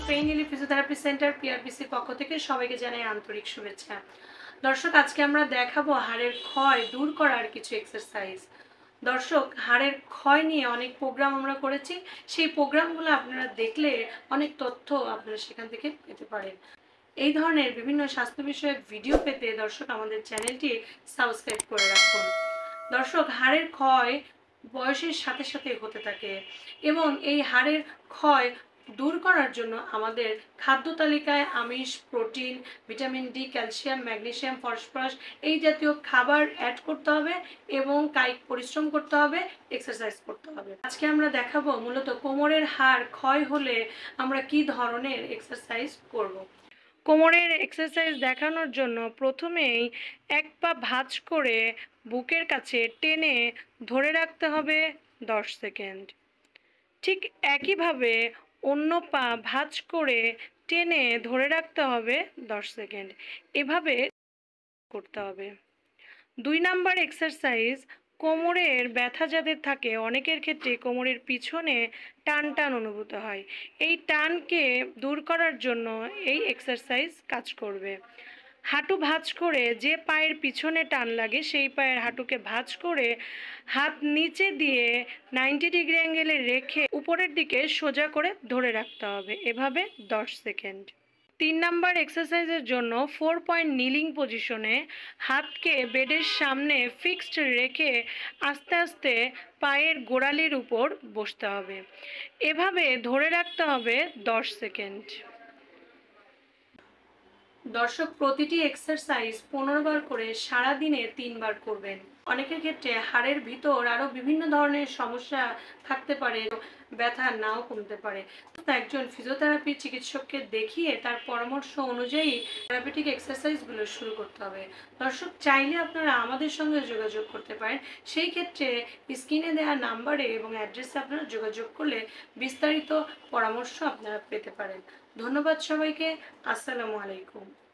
Pain relief physiotherapy centre পিআরপিসির পক্ষ থেকে সবাইকে জানাই আন্তরিক শুভেচ্ছা। দর্শক, আজকে আমরা দেখাবো হাড়ের ক্ষয় দূর করার কিছু এক্সারসাইজ। দর্শক, হাড়ের ক্ষয় নিয়ে অনেক প্রোগ্রাম আমরা করেছি, সেই প্রোগ্রামগুলো আপনারা দেখলে অনেক তথ্য আপনারা সেখান থেকে পেতে পারেন। এই ধরনের বিভিন্ন স্বাস্থ্য বিষয়ক ভিডিও পেতে দর্শক আমাদের চ্যানেলটি সাবস্ক্রাইব করে রাখুন। দর্শক, হাড়ের ক্ষয় বয়সের সাথে সাথে হতে থাকে এবং এই হাড়ের ক্ষয় দূর করার জন্য আমাদের খাদ্য তালিকায় আমিষ, protein, vitamin D, calcium, magnesium, phosphorus এই জাতীয় খাবার অ্যাড করতে হবে এবং কায়িক পরিশ্রম করতে হবে, এক্সারসাইজ করতে হবে। আজকে আমরা দেখাবো মূলত কোমরের হাড় ক্ষয় হলে আমরা কি ধরনের এক্সারসাইজ করব। কোমরের এক্সারসাইজ দেখানোর জন্য প্রথমেই এক পা ভাঁজ করে বুকের কাছে টেনে ধরে রাখতে হবে 10 সেকেন্ড। ঠিক একইভাবে অন্য পা ভাঁজ করে টেনে ধরে রাখতে হবে 10 সেকেন্ড। এভাবে করতে হবে। 2 নাম্বার এক্সারসাইজ, কোমরের ব্যথা যাদের থাকে, অনেকের ক্ষেত্রে কোমরের পিছনে টান টান অনুভূত হয়। এই টানকে দূর করার জন্য এই এক্সারসাইজ কাজ করবে। হাঁটু ভাঁজ করে যে পায়ের পিছনে টান লাগে সেই পায়ের হাঁটুকে ভাঁজ করে হাত নিচে দিয়ে 90 ডিগ্রি অ্যাঙ্গেলে রেখে উপরের দিকে সোজা করে ধরে রাখতে হবে, এভাবে 10 সেকেন্ড। 3 নাম্বার এক্সারসাইজের জন্য 4 পয়েন্ট নিলিং পজিশনে হাতকে বেডের সামনে ফিক্সড রেখে আস্তে আস্তে পায়ের গোড়ালির উপর বসতে হবে, এভাবে ধরে রাখতে হবে 10 সেকেন্ড। দর্শক, প্রতিটি এক্সারসাইজ 15 বার করে সারাদিনে 3 বার করবেন। অনেকের ক্ষেত্রে হাড়ের ভিতর আরও বিভিন্ন ধরনের সমস্যা থাকতে পারে, ব্যথা নাও কমতে পারে। একজন ফিজিওথেরাপি চিকিৎসককে দেখিয়ে তার পরামর্শ অনুযায়ী থেরাপিউটিক এক্সারসাইজগুলো শুরু করতে হবে। দর্শক, চাইলে আপনারা আমাদের সঙ্গে যোগাযোগ করতে পারেন। সেই ক্ষেত্রে স্ক্রিনে দেওয়া নাম্বারে এবং অ্যাড্রেসে আপনারা যোগাযোগ করলে বিস্তারিত পরামর্শ আপনারা পেতে পারেন। ধন্যবাদ সবাইকে। আসসালামু আলাইকুম।